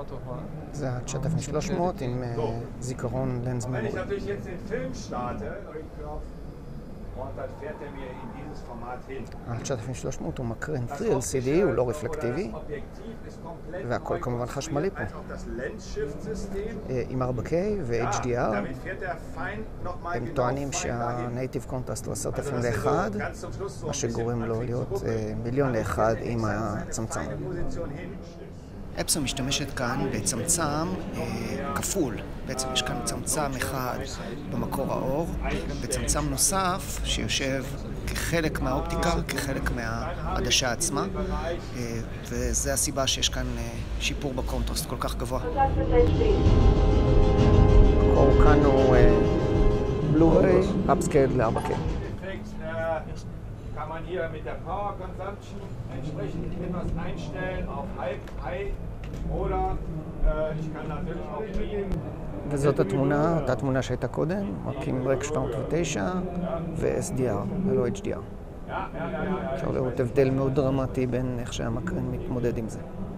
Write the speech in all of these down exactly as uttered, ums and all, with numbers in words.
זה ה-תשעת אלפים ושלוש מאות עם זיכרון לנס ממורי. ה-תשעת אלפים ושלוש מאות הוא מקרן תרי אל סי די, הוא לא רפלקטיבי, והכל כמובן חשמלי פה. עם ארבע קיי ו-אייץ' די אר, הם טוענים שה-Native Contrast הוא עשרת אלפים לאחד, מה שגורם לו להיות מיליון לאחד עם הצמצם. אפסון משתמשת כאן בצמצם אה, כפול. בעצם יש כאן צמצם אחד במקור האור, וצמצם נוסף שיושב כחלק מהאופטיקה, כחלק מהעדשה עצמה, אה, וזה הסיבה שיש כאן אה, שיפור בקונטרסט כל כך גבוה. המקור כאן הוא בלו-ריי, upscaled ל-ארבע קיי. Kann man hier mit der Power Consumption entsprechend etwas einstellen auf halb high oder äh, ich kann natürlich auch wählen. וזאת התמונה, אותה תמונה שהייתה קודם, רק עם רק שבע מאות ותשע ו-אס די אר ולא אייץ' די אר. אפשר לראות הבדל מאוד דרמטי בין איך שהמקרן מתמודד עם זה.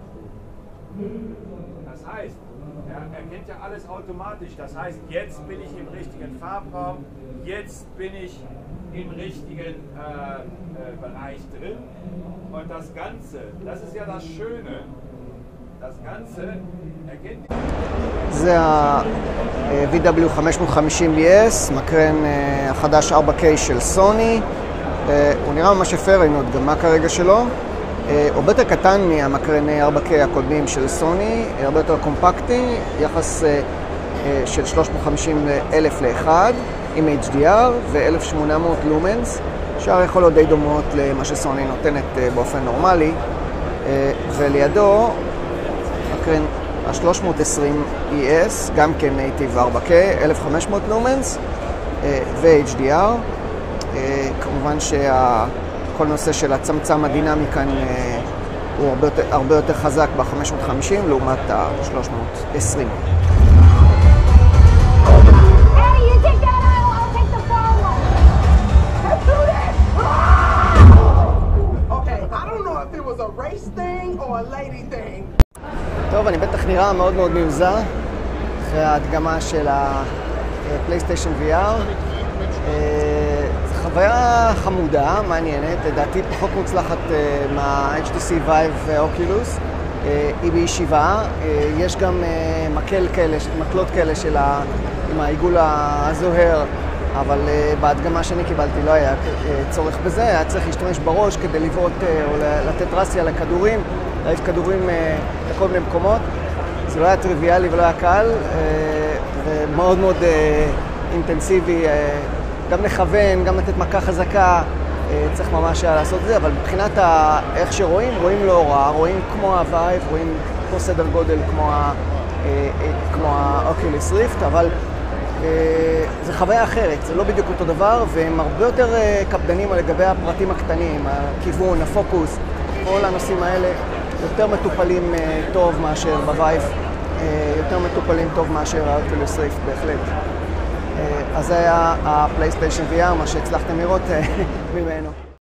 Das heißt, er erkennt ja alles automatisch. Das heißt, jetzt bin ich im richtigen Farbraum, jetzt bin ich im richtigen äh, äh, Bereich drin. Und das Ganze, das ist ja das Schöne, das Ganze erkennt... זה ה-וי דאבליו חמש מאות וחמישים בי אס, מקרן החדש ארבע קיי של סוני. הוא נראה ממש יפה, ראינו את גם מה כרגע שלו. הוא הרבה יותר קטן מהמקרני ארבע קיי הקודמים של סוני, הרבה יותר קומפקטי, יחס של שלוש מאות וחמישים אלף לאחד. עם אייץ' די אר ו-אלף שמונה מאות לומנס, שער יכול להיות די דומות למה שסוני נותנת באופן נורמלי, ולידו מקרן ה-שלוש מאות ועשרים אי אס, גם כן נייטיב ארבע קיי, אלף וחמש מאות לומנס ו-אייץ' די אר. כמובן שכל נושא של הצמצם הדינמי כאן הוא הרבה יותר, הרבה יותר חזק ב-חמש מאות וחמישים לעומת ה-שלוש מאות ועשרים. טוב, אני בטח נראה מאוד מאוד מיוזר אחרי ההדגמה של הפלייסטיישן וי אר. זו חוויה חמודה, מעניינת, לדעתי פחות מוצלחת מה-אייץ' טי סי Vive ואוקילוס. היא בישיבה, יש גם מקל כאלה, מקלות כאלה של עם העיגול הזוהר, אבל בהדגמה שאני קיבלתי לא היה צורך בזה, היה צריך להשתמש בראש כדי לבעוט או לתת רסיה לכדורים, להעיף כדורים לכל מיני מקומות. זה לא היה טריוויאלי ולא היה קל, ומאוד מאוד אינטנסיבי, גם לכוון, גם לתת מכה חזקה, צריך ממש היה לעשות את זה, אבל מבחינת איך שרואים, רואים לא רע, רואים כמו הווייב, רואים כמו סדר גודל כמו האוקילוס ריפט, אבל זה חוויה אחרת, זה לא בדיוק אותו דבר, והם הרבה יותר קפדנים לגבי הפרטים הקטנים, הכיוון, הפוקוס, כל הנושאים האלה יותר מטופלים טוב מאשר בווייב, יותר מטופלים טוב מאשר האוקילוס ריפט בהחלט. אז זה היה הפלייסטיישן וי אר, מה שהצלחתם לראות ממנו.